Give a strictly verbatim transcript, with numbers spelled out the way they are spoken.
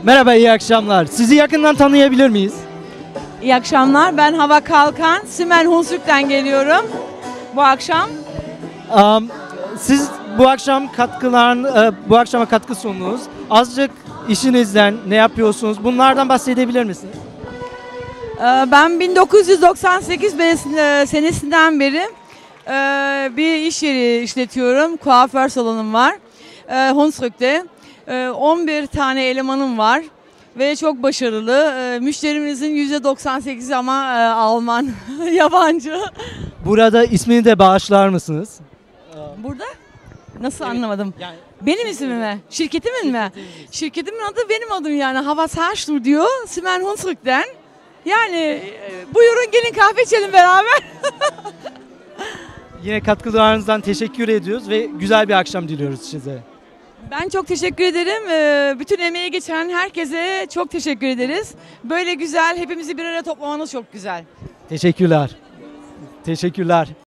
Merhaba, iyi akşamlar. Sizi yakından tanıyabilir miyiz? İyi akşamlar. Ben Hava Kalkan. Simen Hunsrük'ten geliyorum bu akşam. Um, siz bu akşam katkıların, e, bu akşama katkı sundunuz. Azıcık işinizden ne yapıyorsunuz? Bunlardan bahsedebilir misiniz? Ee, Ben bin dokuz yüz doksan sekiz be- senesinden beri e, bir iş yeri işletiyorum. Kuaför salonum var. E, Hunsrük'te. E, on bir tane elemanım var. Ve çok başarılı. E, Müşterimizin yüzde doksan sekizi ama e, Alman, yabancı. Burada ismini de bağışlar mısınız? Burada? Nasıl anlamadım? Yani Benim ismim mi? Şirketimin mi? Şirketimin adı benim adım yani. Hava Herştur diyor. Simen Hunsrük'ten. Yani e, buyurun gelin kahve içelim beraber. yine katkılarınızdan teşekkür ediyoruz ve güzel bir akşam diliyoruz size. Ben çok teşekkür ederim. Ee, Bütün emeği geçen herkese çok teşekkür ederiz. Böyle güzel, hepimizi bir araya toplamanız çok güzel. Teşekkürler. Teşekkürler.